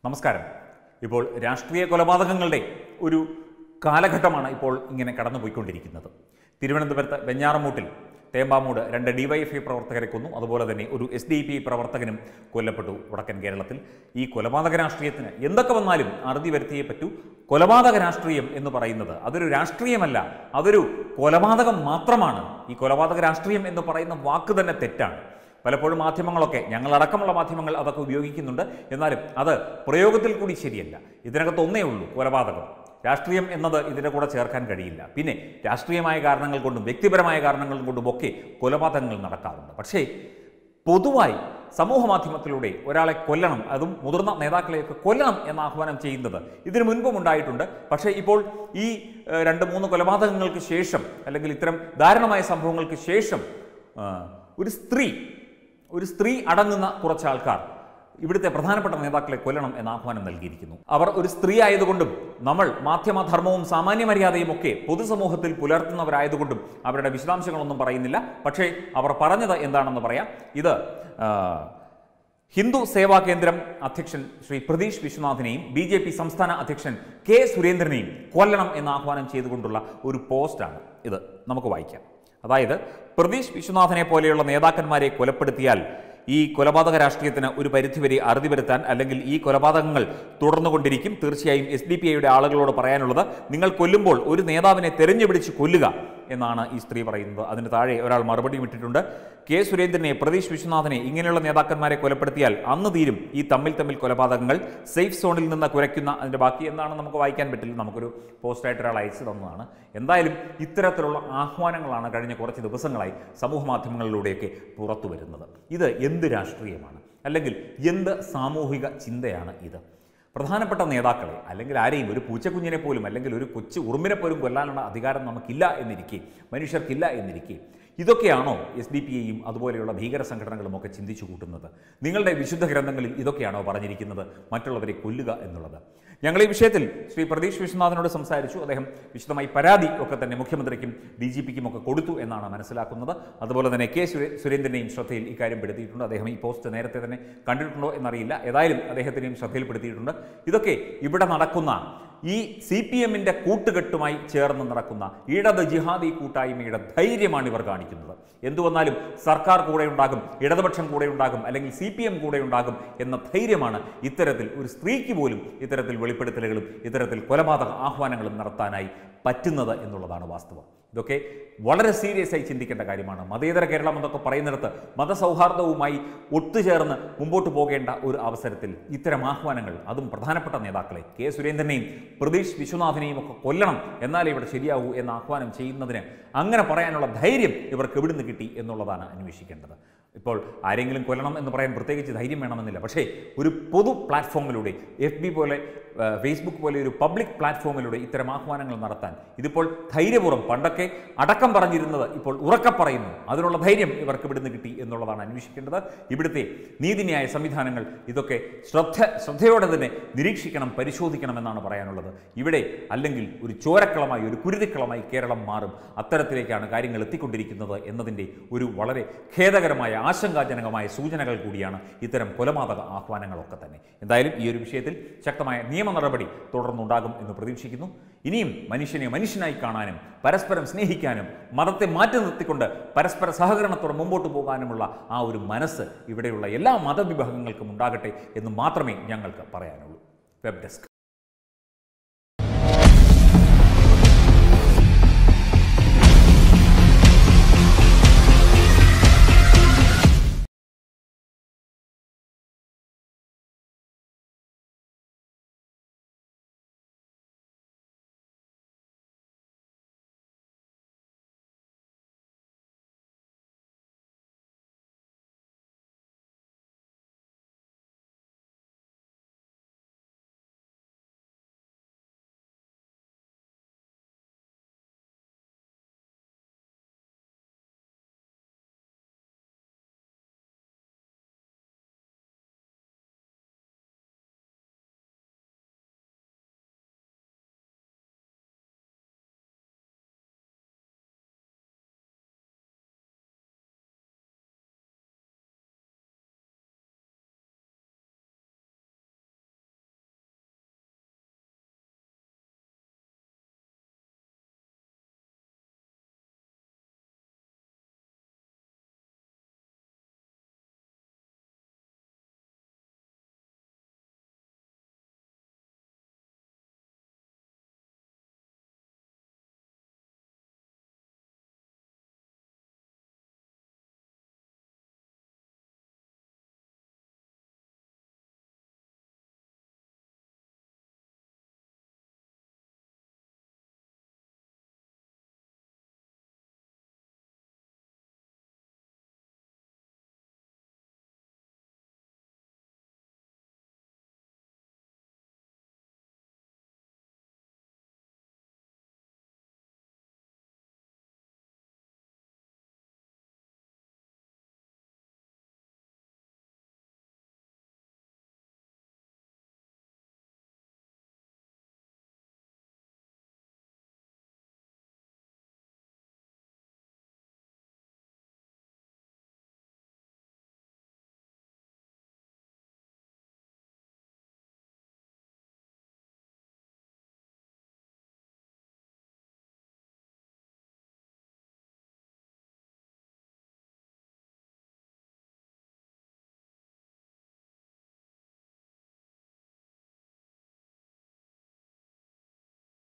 നമസ്കാരം. ഇപ്പോൾ രാഷ്ട്രീയ കൊലപാതകങ്ങളുടെ ഒരു കാലഘട്ടമാണ് ഇപ്പോൾ ഇങ്ങനെ കടന്നുപോയിക്കൊണ്ടിരിക്കുന്നത്. തിരുവനന്തപുരത്ത് വെഞ്ഞാറമൂട്ടിൽ തേമ്പാമൂട് 2 ഡിവൈഎഫ്ഐ പ്രവർത്തകരെ കൊന്നു. അതുപോലെ തന്നെ ഒരു SDPI പ്രവർത്തകനും കൊല്ലപ്പെട്ടു. വടക്കൻ കേരളത്തിൽ ഈ കൊലപാതക രാഷ്ട്രീയത്തിന് എന്തൊക്കെ വന്നാലും അറുതി വരുത്തിയേ പറ്റൂ. കൊലപാതക രാഷ്ട്രീയം എന്ന് പറയുന്നത് അതൊരു രാഷ്ട്രീയമല്ല, അതൊരു കൊലപാതകം മാത്രമാണ്. ഈ കൊലപാതക രാഷ്ട്രീയം എന്ന് പറയുന്ന വാക്ക് തന്നെ തെറ്റാണ്. പലപ്പോഴും മാധ്യമങ്ങളൊക്കെ, ഞങ്ങളടക്കമുള്ള മാധ്യമങ്ങൾ അതൊക്കെ ഉപയോഗിക്കുന്നുണ്ട്. എന്നാലും അത് പ്രയോഗത്തിൽ കൂടി ശരിയല്ല. ഇതിനകത്ത് ഒന്നേ ഉള്ളൂ, കൊലപാതകം. രാഷ്ട്രീയം എന്നത് ഇതിൻ്റെ കൂടെ ചേർക്കാൻ കഴിയില്ല. പിന്നെ രാഷ്ട്രീയമായ കാരണങ്ങൾ കൊണ്ടും വ്യക്തിപരമായ കാരണങ്ങൾ കൊണ്ടും ഒക്കെ കൊലപാതകങ്ങൾ നടക്കാറുണ്ട്. പക്ഷേ പൊതുവായി സമൂഹ മാധ്യമത്തിലൂടെ ഒരാളെ കൊല്ലണം, അതും മുതിർന്ന നേതാക്കളെയൊക്കെ കൊല്ലണം എന്ന ആഹ്വാനം ചെയ്യുന്നത് ഇതിനു മുൻപും ഉണ്ടായിട്ടുണ്ട്. പക്ഷേ ഇപ്പോൾ ഈ 2-3 കൊലപാതകങ്ങൾക്ക് ശേഷം, അല്ലെങ്കിൽ ഇത്തരം ദാരുണമായ സംഭവങ്ങൾക്ക് ശേഷം ഒരു സ്ത്രീ അടങ്ങുന്ന കുറച്ച് ആൾക്കാർ ഇവിടുത്തെ പ്രധാനപ്പെട്ട നേതാക്കളെ കൊല്ലണം എന്ന ആഹ്വാനം നൽകിയിരിക്കുന്നു. അവർ ഒരു സ്ത്രീ ആയതുകൊണ്ടും നമ്മൾ മാധ്യമധർമ്മവും സാമാന്യ മര്യാദയും ഒക്കെ പൊതുസമൂഹത്തിൽ പുലർത്തുന്നവരായതുകൊണ്ടും അവരുടെ വിശദാംശങ്ങളൊന്നും പറയുന്നില്ല. പക്ഷേ അവർ പറഞ്ഞത് എന്താണെന്ന് പറയാം. ഇത് ഹിന്ദു സേവാ കേന്ദ്രം അധ്യക്ഷൻ ശ്രീ പ്രതീഷ് വിശ്വനാഥിനെയും BJP സംസ്ഥാന അധ്യക്ഷൻ K സുരേന്ദ്രനെയും കൊല്ലണം എന്ന ആഹ്വാനം ചെയ്തുകൊണ്ടുള്ള ഒരു പോസ്റ്റാണ് ഇത്. നമുക്ക് വായിക്കാം. അതായത്, പ്രതീഷ് വിശ്വനാഥനെ പോലെയുള്ള നേതാക്കന്മാരെ കൊലപ്പെടുത്തിയാൽ ഈ കൊലപാതക രാഷ്ട്രീയത്തിന് ഒരു പരിധിവരെ അറുതി വരുത്താൻ, അല്ലെങ്കിൽ ഈ കൊലപാതകങ്ങൾ തുടർന്നുകൊണ്ടിരിക്കും. തീർച്ചയായും SDPIയുടെ ആളുകളോട് പറയാനുള്ളത്, നിങ്ങൾ കൊല്ലുമ്പോൾ ഒരു നേതാവിനെ തെരഞ്ഞുപിടിച്ച് കൊല്ലുക എന്നാണ് ഈ സ്ത്രീ പറയുന്നത്. അതിന് താഴെ ഒരാൾ മറുപടി വിട്ടിട്ടുണ്ട്. K സുരേന്ദ്രനെ, പ്രതീഷ് വിശ്വനാഥനെ, ഇങ്ങനെയുള്ള നേതാക്കന്മാരെ കൊലപ്പെടുത്തിയാൽ അന്ന് തീരും ഈ തമ്മിൽ കൊലപാതകങ്ങൾ. സേഫ് സോണിൽ നിന്ന് കുരയ്ക്കുന്ന, അതിൻ്റെ ബാക്കി എന്താണെന്ന് നമുക്ക് വായിക്കാൻ പറ്റില്ല, നമുക്കൊരു പോസ്റ്റായിട്ട് ഒരാൾ അയച്ചു തന്നതാണ്. എന്തായാലും ഇത്തരത്തിലുള്ള ആഹ്വാനങ്ങളാണ് കഴിഞ്ഞ കുറച്ച് ദിവസങ്ങളായി സമൂഹ മാധ്യമങ്ങളിലൂടെയൊക്കെ പുറത്തു വരുന്നത്. ഇത് എന്ത് രാഷ്ട്രീയമാണ്, അല്ലെങ്കിൽ എന്ത് സാമൂഹിക ചിന്തയാണ് ഇത്? പ്രധാനപ്പെട്ട നേതാക്കളെ, അല്ലെങ്കിൽ ആരെയും, ഒരു പൂച്ചക്കുഞ്ഞിനെ പോലും, അല്ലെങ്കിൽ ഒരു കൊച്ചു ഉറുമ്പിനെ പോലും കൊല്ലാനുള്ള അധികാരം നമുക്കില്ല എന്നിരിക്കെ, മനുഷ്യർക്കില്ല എന്നിരിക്കെ, ഇതൊക്കെയാണോ SDPIയും അതുപോലെയുള്ള ഭീകര സംഘടനകളും ഒക്കെ ചിന്തിച്ചു കൂട്ടുന്നത്? നിങ്ങളുടെ വിശുദ്ധ ഗ്രന്ഥങ്ങളിൽ ഇതൊക്കെയാണോ പറഞ്ഞിരിക്കുന്നത്, മറ്റുള്ളവരെ കൊല്ലുക എന്നുള്ളത്? ഞങ്ങൾ ഈ വിഷയത്തിൽ ശ്രീ പ്രതീഷ് വിശ്വനാഥനോട് സംസാരിച്ചു. അദ്ദേഹം വിശദമായി പരാതി ഒക്കെ തന്നെ മുഖ്യമന്ത്രിക്കും DGPക്കും ഒക്കെ കൊടുത്തു എന്നാണ് മനസ്സിലാക്കുന്നത്. അതുപോലെ തന്നെ K സുരേന്ദ്രനെയും ശ്രദ്ധയിൽ ഇക്കാര്യം പെടുത്തിയിട്ടുണ്ട്. അദ്ദേഹം ഈ പോസ്റ്റ് നേരത്തെ തന്നെ കണ്ടിട്ടുണ്ടോ എന്നറിയില്ല. ഏതായാലും അദ്ദേഹത്തിനെയും ശ്രദ്ധയിൽപ്പെടുത്തിയിട്ടുണ്ട്. ഇതൊക്കെ ഇവിടെ നടക്കുന്ന ഈ CPMന്റെ കൂട്ടുകെട്ടുമായി ചേർന്ന് നടക്കുന്ന ഇടത് ജിഹാദി കൂട്ടായ്മയുടെ ധൈര്യമാണ് ഇവർ കാണിക്കുന്നത്. എന്തു വന്നാലും സർക്കാർ കൂടെ ഉണ്ടാകും, ഇടതുപക്ഷം കൂടെ ഉണ്ടാകും, അല്ലെങ്കിൽ CPM കൂടെ ഉണ്ടാകും എന്ന ധൈര്യമാണ് ഇത്തരത്തിൽ ഒരു സ്ത്രീക്ക് പോലും ഇത്തരത്തിൽ വെളിപ്പെടുത്തലുകളും ഇത്തരത്തിൽ കൊലപാതക ആഹ്വാനങ്ങളും നടത്താനായി പറ്റുന്നത് എന്നുള്ളതാണ് വാസ്തവം. ഇതൊക്കെ വളരെ സീരിയസ് ആയി ചിന്തിക്കേണ്ട കാര്യമാണ്. മതേതര കേരളം എന്നൊക്കെ പറയുന്നിടത്ത് മതസൗഹാർദ്ദവുമായി ഒത്തുചേർന്ന് മുമ്പോട്ട് പോകേണ്ട ഒരു അവസരത്തിൽ ഇത്തരം ആഹ്വാനങ്ങൾ, അതും പ്രധാനപ്പെട്ട നേതാക്കളെ, K സുരേന്ദ്രനെയും പ്രതീഷ് വിശ്വനാഥിനെയും ഒക്കെ കൊല്ലണം, എന്നാലേ ഇവിടെ ശരിയാവൂ എന്ന ആഹ്വാനം ചെയ്യുന്നതിന് അങ്ങനെ പറയാനുള്ള ധൈര്യം ഇവർക്ക് എവിടുന്ന് കിട്ടി എന്നുള്ളതാണ് അന്വേഷിക്കേണ്ടത്. ഇപ്പോൾ ആരെങ്കിലും കൊല്ലണം എന്ന് പറയാൻ പ്രത്യേകിച്ച് ധൈര്യം വേണമെന്നില്ല. പക്ഷേ ഒരു പൊതു പ്ലാറ്റ്ഫോമിലൂടെ, FB പോലെ, Facebook പോലെ ഒരു പബ്ലിക് പ്ലാറ്റ്ഫോമിലൂടെ ഇത്തരം ആഹ്വാനങ്ങൾ നടത്താൻ ഇതിപ്പോൾ ധൈര്യപൂർവ്വം, പണ്ടൊക്കെ അടക്കം പറഞ്ഞിരുന്നത് ഇപ്പോൾ ഉറക്കെ പറയുന്നു, അതിനുള്ള ധൈര്യം ഇവർക്ക് ഇവിടുന്ന് കിട്ടി എന്നുള്ളതാണ് അന്വേഷിക്കേണ്ടത്. ഇവിടുത്തെ നീതിന്യായ സംവിധാനങ്ങൾ ഇതൊക്കെ ശ്രദ്ധയോടെ തന്നെ നിരീക്ഷിക്കണം, പരിശോധിക്കണം എന്നാണ് പറയാനുള്ളത്. ഇവിടെ അല്ലെങ്കിൽ ഒരു ചോരക്കളമായി, ഒരു കുരുതിക്കളമായി കേരളം മാറും. അത്തരത്തിലേക്കാണ് കാര്യങ്ങൾ എത്തിക്കൊണ്ടിരിക്കുന്നത് എന്നതിൻ്റെ ഒരു വളരെ ഖേദകരമായ, ആശങ്കാജനകമായ സൂചനകൾ കൂടിയാണ് ഇത്തരം കൊലപാതക ആഹ്വാനങ്ങളൊക്കെ തന്നെ. എന്തായാലും ഈ ഒരു വിഷയത്തിൽ ശക്തമായ നിയമ നടപടി തുടർന്നുണ്ടാകും എന്ന് പ്രതീക്ഷിക്കുന്നു. ഇനിയും മനുഷ്യനെ മനുഷ്യനായി കാണാനും പരസ്പരം സ്നേഹിക്കാനും മതത്തെ മാറ്റി നിർത്തിക്കൊണ്ട് പരസ്പര സഹകരണത്തോടെ മുമ്പോട്ട് പോകാനുമുള്ള ആ ഒരു മനസ്സ് ഇവിടെയുള്ള എല്ലാ മതവിഭാഗങ്ങൾക്കും ഉണ്ടാകട്ടെ എന്ന് മാത്രമേ ഞങ്ങൾക്ക് പറയാനുള്ളൂ. Web desk.